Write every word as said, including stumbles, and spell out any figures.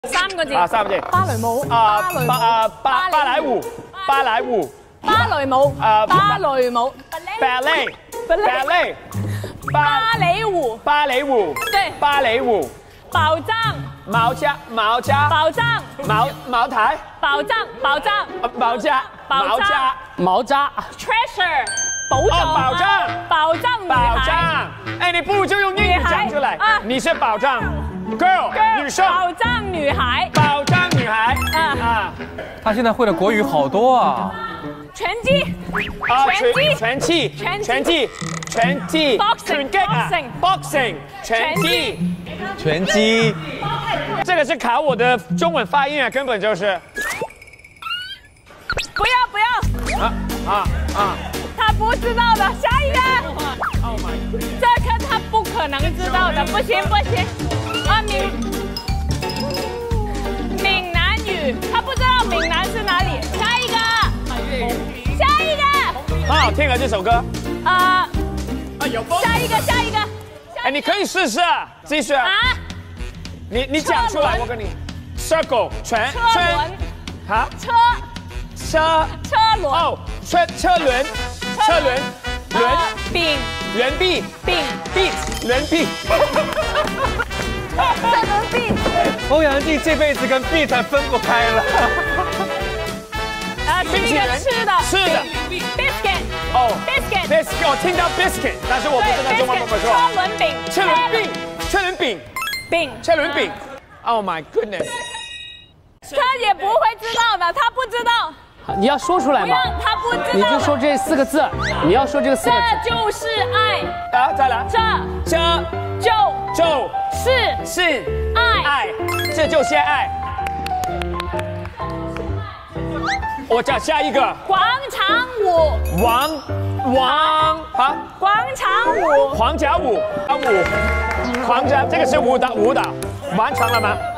三個字。 啊，三個字。 芭蕾舞。 啊， 芭蕾芭啊芭芭蕾舞，芭蕾舞。 芭蕾舞。 啊， 芭蕾舞。 ballet ballet 芭蕾舞。 芭蕾舞。 對。 芭蕾舞。 寶藏。 毛家毛家。 寶藏。 茅茅台。 寶藏寶藏。 毛家毛家毛家。 treasure。寶藏。 哦，寶藏。 寶藏女寶孩。 藏。哎，你不如就用英語講出來。啊，你是寶藏 girl 女生。 寶藏女孩。 寶藏女孩。啊啊。 他現在會的國語好多啊。 拳擊。 啊， 拳擊。 拳擊。拳擊。拳擊。 boxing。boxing。 boxing。拳擊。 拳擊。 這個是考我的中文發音啊，根本就是。 不要不要。 啊啊啊！ 他不知道的，下一個。 Oh my god！ 這個他不可能知道的，不行不行。啊，閩閩南語，他不知道閩南是哪裡。下一個。下一個。 很好聽啊，這首歌。 啊。 啊，有風。 下一個，下一個。 哎，你可以試試啊，繼續啊。啊。你你講出來，我跟你。circle 圈圈。啊。 車。 車。 車輪。 哦，車車輪。車輪。輪。 柄。 圓幣。 柄。 幣。圓幣。 這輪幣。 歐陽靖這輩子跟 beat 分不開了。 啊，是一個吃的。 吃的。 biscuit。 哦 biscuit。 biscuit，我聽到 biscuit，但是我不知道中文怎麼說。 車輪餅。 車輪餅。車輪餅。 餅。 車輪餅。Oh my goodness！ 他也不會知道的，他不知道。 你要說出來嘛？ 他不知道。 你就說這四個字，你要說這個四個字。 這就是愛。 啊，再來。 這這就就是是愛愛，這就是愛。我講下一個。 廣場舞。 王王啊。 廣場舞。 黃甲舞啊舞，黃甲，這個是舞蹈舞蹈，完成了嗎？